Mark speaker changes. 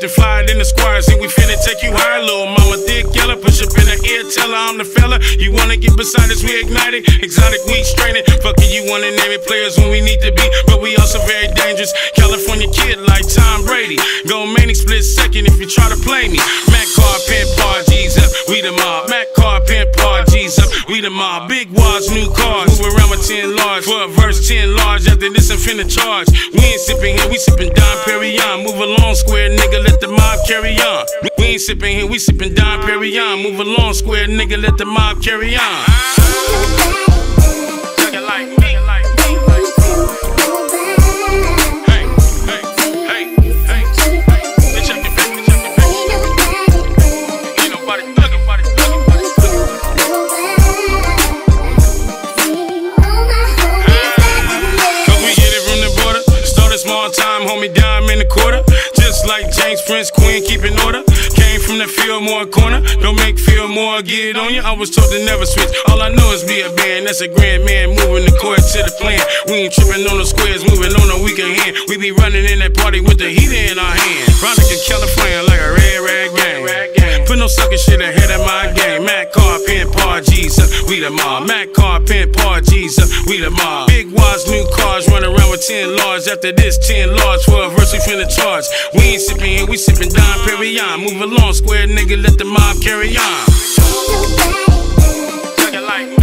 Speaker 1: something flyer than the squires, and we finna take you higher. Little mama thick yellow, push up in her ear, tell her I'm the fella. You wanna get beside us, we ignited. Exotic weed straining. Fucking you wanna name it players when we need to be, but we also very dangerous. California kid like Tom Brady. Go manic split second if you try to play me. Mac car, pimp bar, G's up, we the mob. Mac car, pimp bar, G's up, we the mob. Big wads, new cars, move around with 10 large. For a verse, 10 large, after this I'm finna charge. We ain't sipping here, we sipping Dom Perignon. Move along, square nigga, let the mob carry on. We ain't sipping here, we sipping Dom Perignon. Move along, square nigga, let the mob carry on. Homie, dime in the quarter, just like James Prince, Quinn, keep in order. Came from the Fillmore corner, don't make Fillmore get it on you. I was told to never switch, all I know is be a band. That's a grand man, moving the court to the plan. We ain't tripping on the squares, moving on a weekend hand. We be running in that party with the heater in our hand. Veronica, California, like a red rag gang. Put no sucker shit ahead of my game. Mac car, pimp par, G's up, we the mob. Mac car, pimp par, G's up, we the mob. Big wads, new cars, run around with 10 large. After this, 10 large for a verse, we finna charge. We ain't sipping here, we sipping Dom Perignon. Move along, square nigga, let the mob carry on. Thuggin like